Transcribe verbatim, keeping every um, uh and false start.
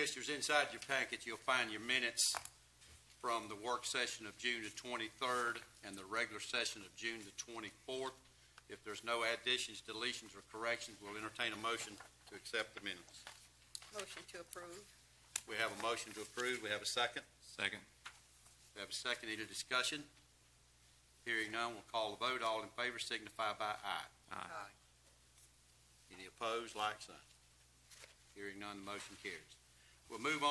Commissioners, inside your packet, you'll find your minutes from the work session of June the twenty-third and the regular session of June the twenty-fourth. If there's no additions, deletions, or corrections, we'll entertain a motion to accept the minutes. Motion to approve. We have a motion to approve. We have a second. Second. We have a second. Any discussion? Hearing none, we'll call the vote. All in favor signify by aye. Aye. Any opposed, like sign. Hearing none, the motion carries. We'll move on.